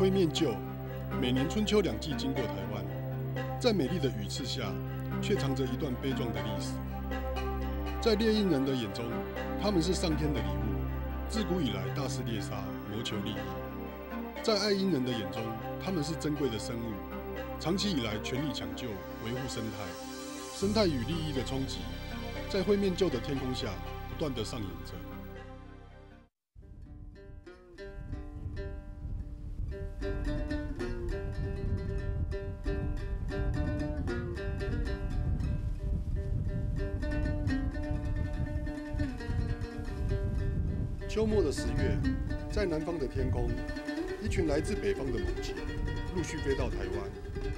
灰面鹫每年春秋两季经过台湾，在美丽的羽翅下，却藏着一段悲壮的历史。在猎鹰人的眼中，他们是上天的礼物，自古以来大肆猎杀，谋求利益；在爱鹰人的眼中，他们是珍贵的生物，长期以来全力抢救、维护生态。生态与利益的冲击，在灰面鹫的天空下不断地上演着。秋末的10月，在南方的天空，一群来自北方的猛禽陆续飞到台湾。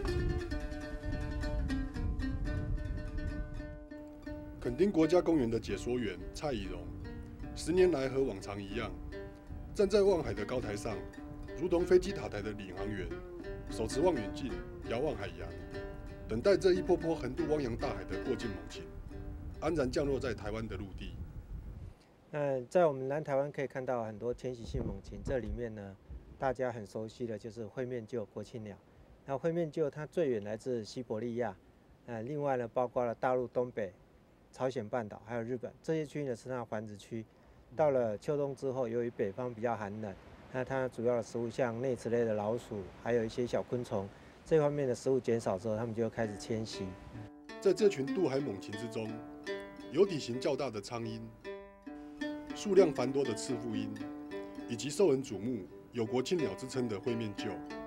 垦丁国家公园的解说员蔡以荣，10年来和往常一样，站在望海的高台上，如同飞机塔台的领航员，手持望远镜遥望海洋，等待这一波波横渡汪洋大海的过境猛禽，安然降落在台湾的陆地。 在我们南台湾可以看到很多迁徙性猛禽，这里面呢，大家很熟悉的就是灰面鹫国庆鸟。那灰面鹫它最远来自西伯利亚，另外呢，包括了大陆东北、朝鲜半岛还有日本这些区域呢是它的繁殖区。到了秋冬之后，由于北方比较寒冷，那它主要的食物像啮齿类的老鼠，还有一些小昆虫，这方面的食物减少之后，它们就开始迁徙。 在这群渡海猛禽之中，有体型较大的苍鹰，数量繁多的赤腹鹰，以及受人瞩目、有国庆鸟之称的灰面鹫。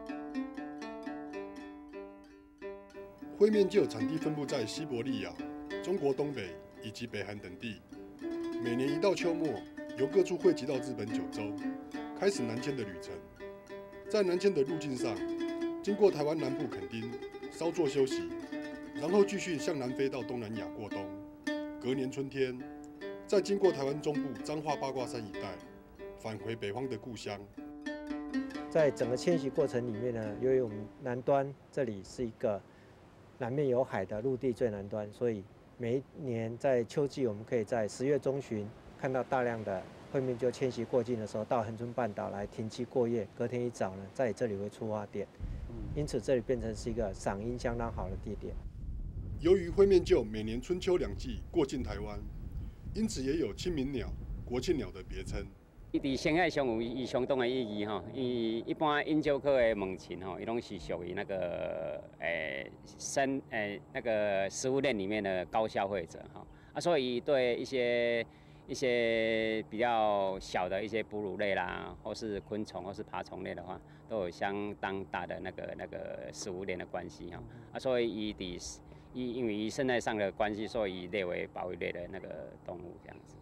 灰面鹫产地分布在西伯利亚、中国东北以及北韩等地。每年一到秋末，由各处汇集到日本九州，开始南迁的旅程。在南迁的路径上，经过台湾南部垦丁，稍作休息，然后继续向南飞到东南亚过冬。隔年春天，再经过台湾中部彰化八卦山一带，返回北方的故乡。 在整个迁徙过程里面呢，由于我们南端这里是一个南面有海的陆地最南端，所以每一年在秋季，我们可以在10月中旬看到大量的灰面鹫迁徙过境的时候，到恒春半岛来停栖过夜。隔天一早呢，在这里为出发点，因此这里变成是一个赏鹰相当好的地点。 由于灰面鹫每年春秋两季过境台湾，因此也有清明鸟、国庆鸟的别称。 伫生态上有伊相当的意义吼，伊一般鹰鹫科的猛禽吼，伊拢是属于那个那个食物链里面的高消费者哈所以对一些比较小的一些哺乳类啦，或是昆虫或是爬虫类的话，都有相当大的那个食物链的关系哈所以因为伊生态上的关系，所以列为保育类的那个动物这样子。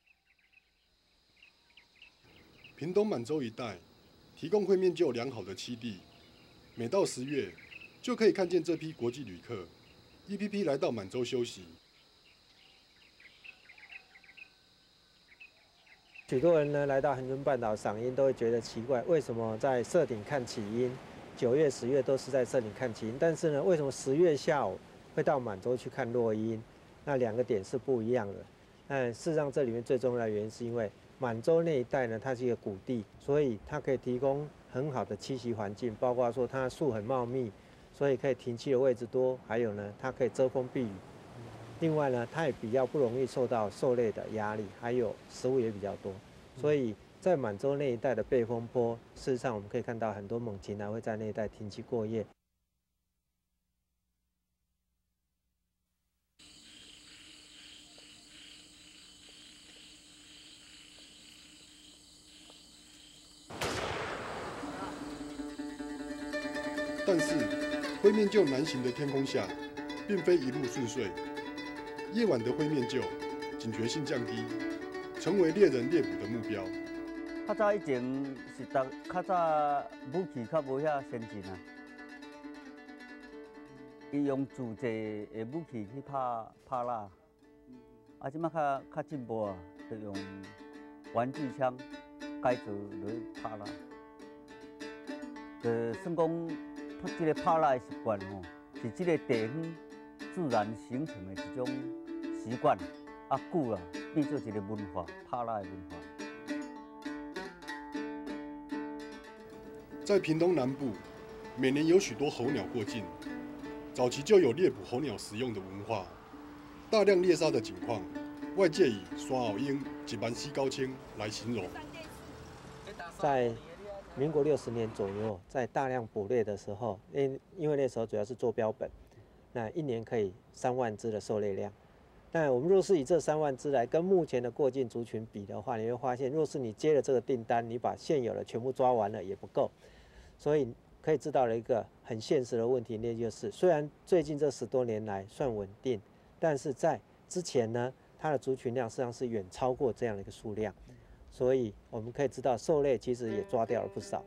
屏东满洲一带提供灰面鹫良好的栖地，每到10月，就可以看见这批国际旅客一批批来到满洲休息。 许多人呢来到恒春半岛赏鹰，都会觉得奇怪，为什么在社顶看起鹰，9月、10月都是在社顶看起鹰，但是呢，为什么10月下午会到满洲去看落鹰？那2个点是不一样的。但事实上，这里面最重要的原因是因为满洲那一带呢，它是一个谷地，所以它可以提供很好的栖息环境，包括说它树很茂密，所以可以停栖的位置多，还有呢，它可以遮风避雨。另外呢，它也比较不容易受到兽类的压力，还有食物也比较多，所以在满洲那一带的背风坡，事实上我们可以看到很多猛禽呢会在那一带停栖过夜。 但是，灰面鹫南行的天空下，并非一路顺遂。夜晚的灰面鹫警觉性降低，成为猎人猎捕的目标。 较早以前是较早武器较无遐先进啊，伊用自制的武器去拍蜡，即摆较进步啊，就用玩具枪改造落去拍蜡，算讲。这个拍蜡的习惯吼，是这个地方自然形成的一种习惯，久了变做一个文化，拍蜡的文化。 在屏东南部，每年有许多候鸟过境，早期就有猎捕候鸟食用的文化。大量猎杀的情况，外界以山后鹰、一万四高清来形容。 在民国60年左右，在大量捕猎的时候，因为那时候主要是做标本，那一年可以3万只的狩猎量。那我们若是以这3万只来跟目前的过境族群比的话，你会发现，若是你接了这个订单，你把现有的全部抓完了也不够。所以可以知道了一个很现实的问题，那就是虽然最近这10多年来算稳定，但是在之前呢，它的族群量实际上是远超过这样的一个数量。所以我们可以知道，狩猎其实也抓掉了不少。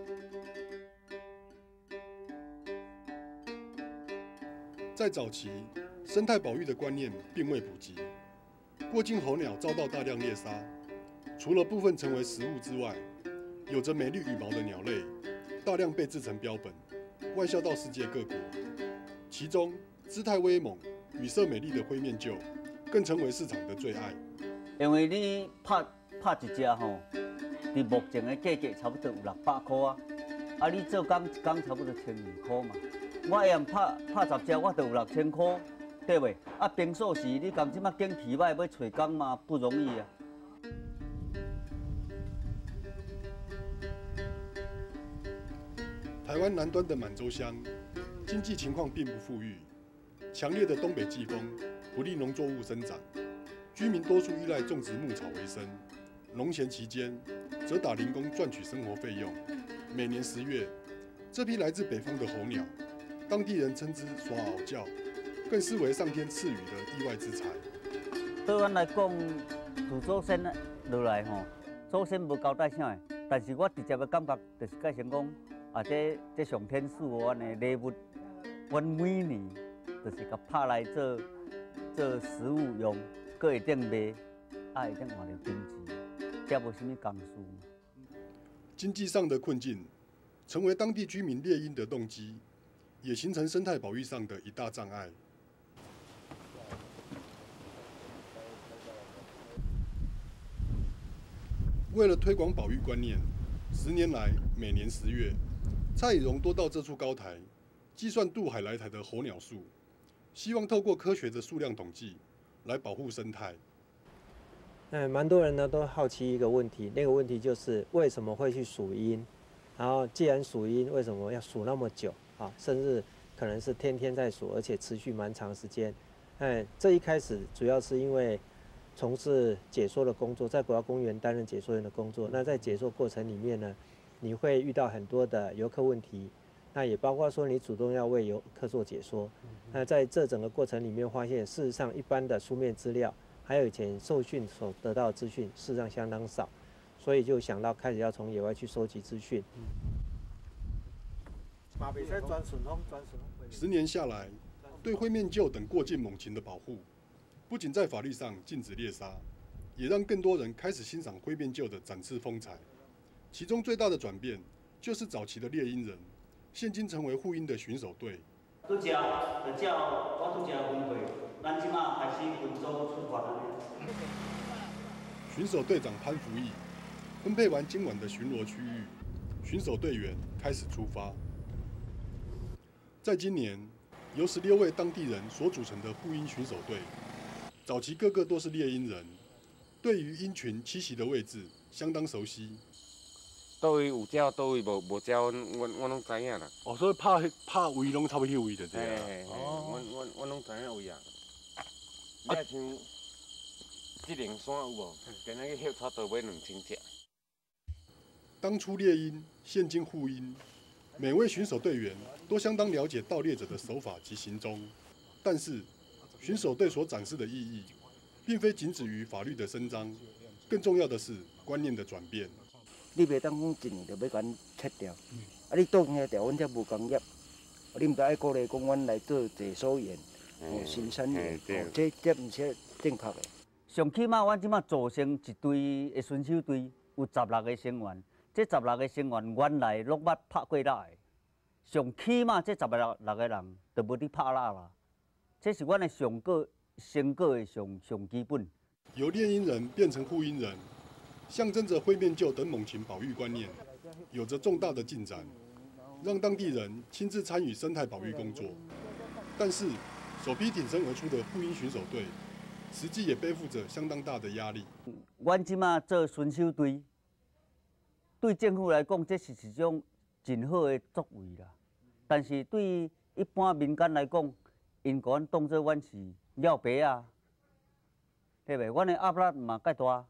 在早期，生态保育的观念并未普及，过境候鸟遭到大量猎杀，除了部分成为食物之外，有着美丽羽毛的鸟类大量被制成标本，外销到世界各国。其中，姿态威猛、羽色美丽的灰面鹫，更成为市场的最爱。 因为你拍一只吼，伫目前的价格差不多有600块啊，啊你做工一工差不多1200块嘛。我要拍10只，我就有6000块，对袂？啊，平数时你讲即马景气歹，要找工嘛不容易啊。 台湾南端的满洲乡，经济情况并不富裕，强烈的东北季风不利农作物生长，居民多数依赖种植牧草为生。农闲期间，则打零工赚取生活费用。每年10月，这批来自北方的候鸟，当地人称之“耍鳌叫”，更视为上天赐予的意外之财。 对阮来讲，自祖先落来吼，祖先无交代啥的，但是我直接的感觉就是甲先讲，啊，这上天赐予阮的礼物，阮每年就是甲拍来做食物用，搁会当卖，啊会当换着经济。这无什么工事。 经济上的困境，成为当地居民猎鹰的动机，也形成生态保育上的一大障碍。为了推广保育观念，10年来每年10月，蔡以荣多到这处高台，计算渡海来台的候鸟数，希望透过科学的数量统计，来保护生态。 蛮多人呢都好奇一个问题，那个问题就是为什么会去数鹰？然后既然数鹰，为什么要数那么久啊？甚至可能是天天在数，而且持续蛮长时间。这一开始主要是因为从事解说的工作，在国家公园担任解说员的工作。那在解说过程里面呢，你会遇到很多的游客问题，那也包括说你主动要为游客做解说。那在这整个过程里面，发现事实上一般的书面资料，还有以前受训所得到的资讯，事实上相当少，所以就想到开始要从野外去收集资讯。 10年下来，对灰面鹫等过境猛禽的保护，不仅在法律上禁止猎杀，也让更多人开始欣赏灰面鹫的展翅风采。其中最大的转变，就是早期的猎鹰人，现今成为护鹰的巡守队。 拄只我拄只分配，咱即马开始分组出发了。 巡守队长潘福义分配完今晚的巡逻区域，巡守队员开始出发。在今年，由16位当地人所组成的护鹰巡守队，早期个个都是猎鹰人，对于鹰群栖息的位置相当熟悉。 倒位有鸟，倒位无鸟，我拢知影啦。 哦，所以拍位拢差不多迄位就对啦。 我拢知影位啊。你像这灵山有无？今仔日迄差不多买2000只。 当初猎鹰，现今护鹰，每位巡守队员都相当了解盗猎者的手法及行踪。但是，巡守队所展示的意义，并非仅止于法律的伸张，更重要的是观念的转变。 你袂当讲一年就要甲阮切掉，啊！你挡遐条，阮才无工业。你毋知爱鼓励讲，阮来做解说员，新山员，这毋是正确的。 上起码，阮即马组成一队的选手队，有16个成员。这16个成员原来拢捌拍过蜡的，上起码这16个人就无伫拍蜡啦。这是阮的成果的上基本。 由猎鹰人变成护鹰人， 象征着灰面鹫等猛禽保育观念有着重大的进展，让当地人亲自参与生态保育工作。但是，首批挺身而出的护鹰巡守队，实际也背负着相当大的压力。 阮即马做巡守队，对政府来讲，这是一种真好的作为啦。但是对一般民间来讲，因甲阮当作阮是鸟爸啊，对袂？阮的压力嘛介大。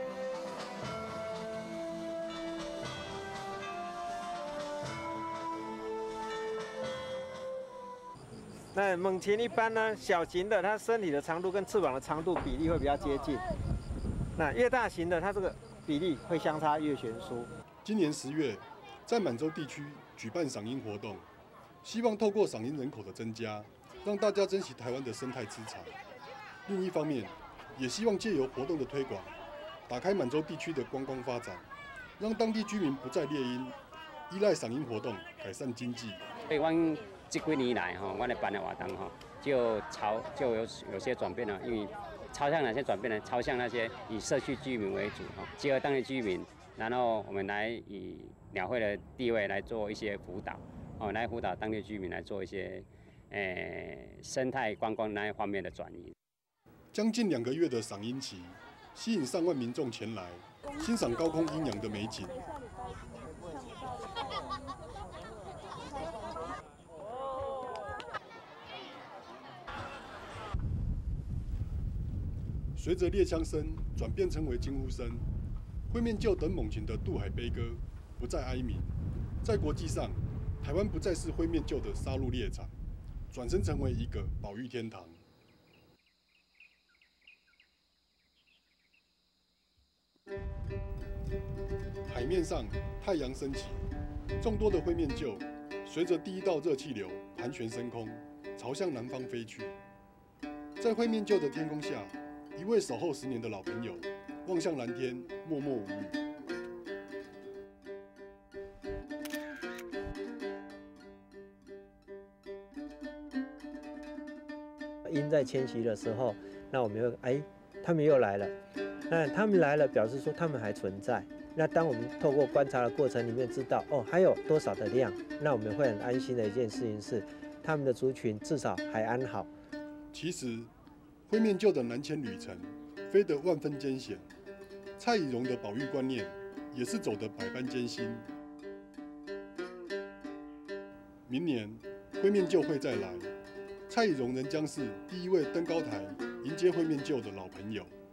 那猛禽一般呢，小型的它身体的长度跟翅膀的长度比例会比较接近，那越大型的它这个比例会相差越悬殊。 今年10月，在满洲地区举办赏鹰活动，希望透过赏鹰人口的增加，让大家珍惜台湾的生态资产。另一方面，也希望借由活动的推广，打开满洲地区的观光发展，让当地居民不再猎鹰，依赖赏鹰活动改善经济。 所以阮这几年来我们办的活动就有些转变了，因为朝向哪些转变呢？朝向那些以社区居民为主结合当地居民，然后我们来以鸟会的地位来做一些辅导来辅导当地居民来做一些生态观光那一方面的转移。 将近2个月的赏鹰期，吸引上万民众前来欣赏高空鹰扬的美景。随着猎枪声转变成为惊呼声，灰面鹫等猛禽的渡海悲歌不再哀鸣。在国际上，台湾不再是灰面鹫的杀戮猎场，转身成为一个保育天堂。海面上太阳升起，众多的灰面鹫随着第一道热气流盘旋升空，朝向南方飞去。在灰面鹫的天空下，一位守候10年的老朋友望向蓝天，默默无语。 鹰在迁徙的时候，那我们又他们又来了。那他们来了，表示说他们还存在。那当我们透过观察的过程里面知道，还有多少的量，那我们会很安心的一件事情是，他们的族群至少还安好。 其实，灰面鹫的南迁旅程飞得万分艰险，蔡以荣的保育观念也是走得百般艰辛。明年灰面鹫会再来，蔡以荣仍将是第一位登高台迎接灰面鹫的老朋友。